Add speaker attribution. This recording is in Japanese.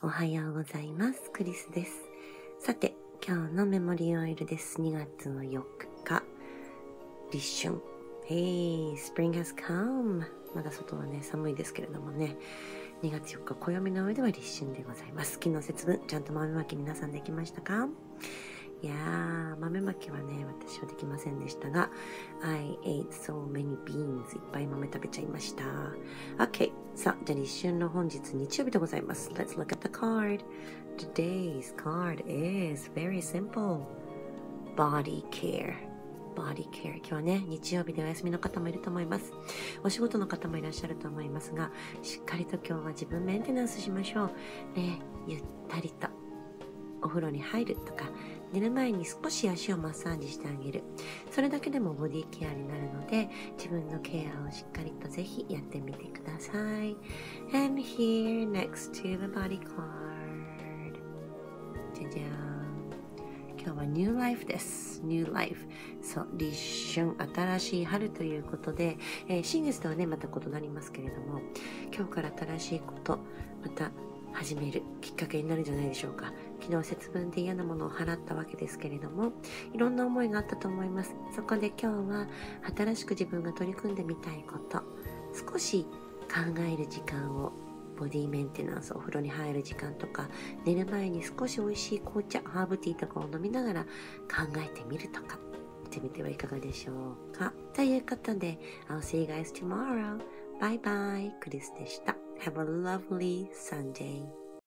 Speaker 1: おはようございます。クリスです。さて、今日のメモリーオイルです。2月の4日、立春。Hey, spring has come. まだ外はね、寒いですけれどもね。2月4日、暦の上では立春でございます。昨日節分、ちゃんと豆まき皆さんできましたか？いやー、豆まきはね、私はできませんでしたが、I ate so many beans. いっぱい豆食べちゃいました。OK。さあ、じゃあ立春の本日日曜日でございます。Let's look at the card. Today's card is very simple. Body care.Body care 今日はね、日曜日でお休みの方もいると思います。お仕事の方もいらっしゃると思いますが、しっかりと今日は自分メンテナンスしましょう。ね、ゆったりとお風呂に入るとか、寝る前に少し足をマッサージしてあげる。それだけでもボディケアになるので、自分のケアをしっかりとぜひやってみてください。And here next to the body card. じゃじゃーん。今日は New Life です。New Life。そう、立春、新しい春ということで、新月とはね、また異なりますけれども、今日から新しいこと、また始めるきっかけになるんじゃないでしょうか。昨日節分で嫌なものを払ったわけですけれども、いろんな思いがあったと思います。そこで今日は新しく自分が取り組んでみたいこと、少し考える時間を、ボディメンテナンス、お風呂に入る時間とか、寝る前に少し美味しい紅茶、ハーブティーとかを飲みながら考えてみるとか、してみてはいかがでしょうか。ということで、I'll see you guys tomorrow. Bye bye. クリスでした。Have a lovely Sunday.